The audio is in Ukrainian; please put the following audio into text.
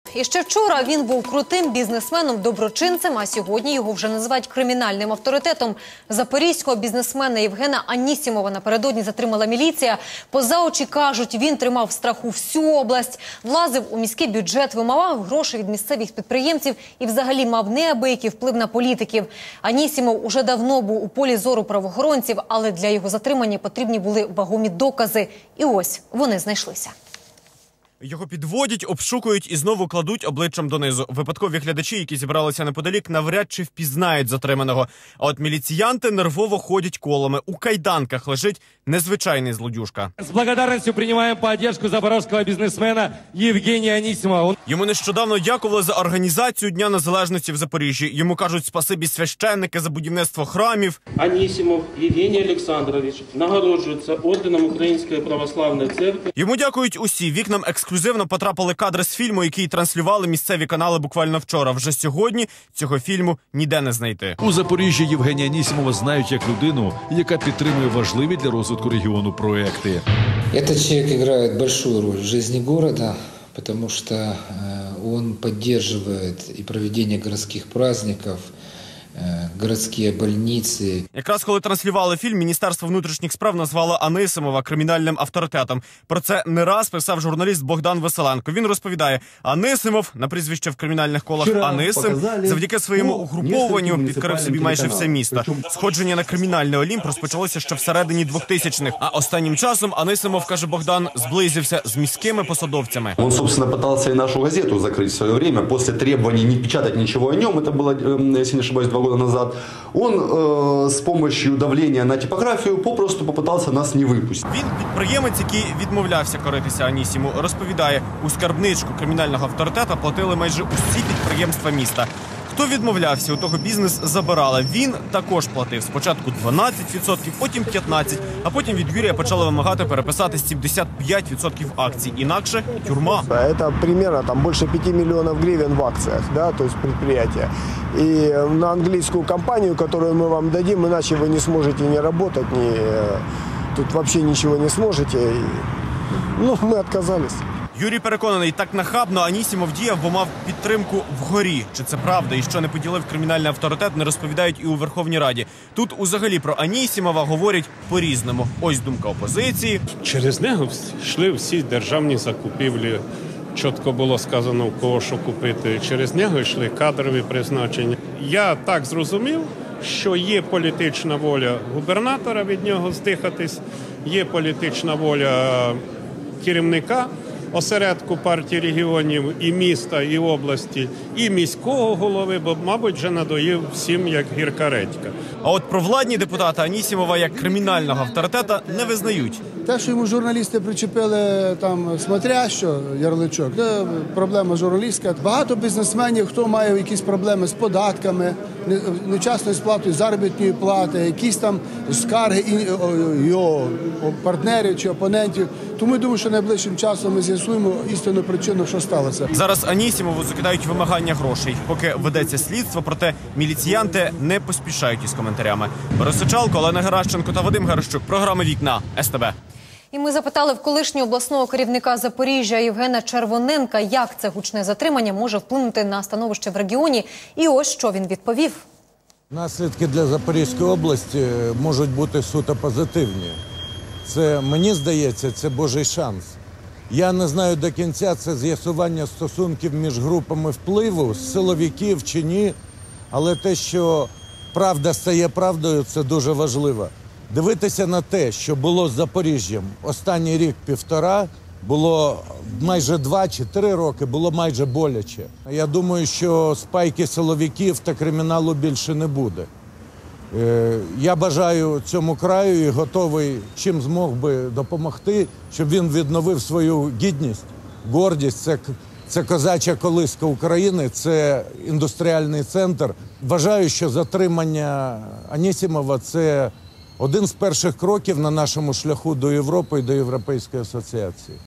І ще вчора він був крутим бізнесменом-доброчинцем, а сьогодні його вже називають кримінальним авторитетом. Запорізького бізнесмена Євгена Анісімова напередодні затримала міліція. Поза очі кажуть, він тримав в страху всю область, влазив у міський бюджет, вимагав гроші від місцевих підприємців і взагалі мав неабиякий вплив на політиків. Анісімов уже давно був у полі зору правоохоронців, але для його затримання потрібні були вагомі докази. І ось вони знайшлися. Його підводять, обшукують і знову кладуть обличчям донизу. Випадкові глядачі, які зібралися неподалік, навряд чи впізнають затриманого. А от міліціянти нервово ходять колами. У кайданках лежить незвичайний злодюжка. З благодарністю приймаємо підтримку запорізького бізнесмена Євгенія Анісімова. Йому нещодавно дякували за організацію Дня Незалежності в Запоріжжі. Йому кажуть спасибі священники за будівництво храмів. Анісімов Євгеній Олександрович нагороджується орденом Української православної церкви. Йому дякують усі. Вікнам ексклюзивно потрапили кадри з фільму, який транслювали місцеві канали буквально вчора. Вже сьогодні цього фільму ніде не знайти. У Запоріжжі Євгенія Анісімова знають як людину, яка підтримує важливі для розвитку регіону проекти. Этот человек играет большую роль в жизни города, потому что он поддерживает и проведение городских праздников, городські больниці. Якраз коли транслювали фільм, Міністерство внутрішніх справ назвало Анісімова кримінальним авторитетом. Про це не раз писав журналіст Богдан Веселенко. Він розповідає, Анісімов, на прізвище в кримінальних колах Анисим, завдяки своєму угрупованню підкорив собі майже все місто. Сходження на кримінальний Олімп розпочалося ще всередині 2000-х. А останнім часом Анісімов, каже Богдан, зблизився з міськими посадовцями. Он, собственно, пытался и нашу газету закрыть в свое время, после требований не печатать ничего о нем, это было, если не ошибаюсь, 2 года назад, он с помощью давления на типографию попросту попытался нас не выпустить. Він підприємець, який відмовлявся коритися Анісіму, розповідає, у скарбничку кримінального авторитета платили майже усі підприємства міста. Хто відмовлявся, у того бізнес забирали. Він також платив. Спочатку 12%, потім 15%, а потім від Юрія почали вимагати переписати 75% акцій. Інакше – тюрма. Это примерно там больше 5 миллионов гривен в акциях, да, то есть предприятия. И на английскую компанию, которую мы вам дадим, иначе вы не сможете не работать, тут вообще ничего не сможете. Ну, мы отказались. Юрій переконаний, так нахабно Анісімов діяв, бо мав підтримку вгорі. Чи це правда і що не поділив кримінальний авторитет, не розповідають і у Верховній Раді. Тут взагалі про Анісімова говорять по-різному. Ось думка опозиції. Через нього йшли всі державні закупівлі. Чітко було сказано, у кого що купити. Через нього йшли кадрові призначення. Я так зрозумів, що є політична воля губернатора від нього здихатись, є політична воля керівника осередку партії регіонів і міста, і області, і міського голови, бо, мабуть, вже надоїв всім, як гірка редька. А от провладні депутати Анісімова як кримінального авторитета не визнають. Те, що йому журналісти причепили там смотрящо, ярличок, це проблема журналістська. Багато бізнесменів, хто має якісь проблеми з податками, невчасною сплатою заробітної плати, якісь там скарги його партнерів чи опонентів. Тому я думаю, що найближчим часом ми з'ясуємо істинну причину, що сталося. Зараз Анісімову закидають вимагання грошей. Поки ведеться слідство, проте міліціянти не поспішають із коментарями. Борис Сичалко, Олена Геращенко та Вадим Геращук. Програма «Вікна» СТБ. І ми запитали в колишнього обласного керівника Запоріжжя Євгена Червоненка, як це гучне затримання може вплинути на становище в регіоні. І ось що він відповів. Наслідки для Запорізької області можуть бути суто позитивні. Це, мені здається, це Божий шанс. Я не знаю до кінця, це з'ясування стосунків між групами впливу, силовиків чи ні, але те, що правда стає правдою, це дуже важливо. Дивитися на те, що було з Запоріжжям останній рік-півтора, було майже 2 чи 3 роки, було майже боляче. Я думаю, що спайки силовиків та криміналу більше не буде. Я бажаю цьому краю і готовий, чим змог би допомогти, щоб він відновив свою гідність, гордість. Це козача колиска України, це індустріальний центр. Вважаю, що затримання Анісімова – це один з перших кроків на нашому шляху до Європи і до Європейської асоціації.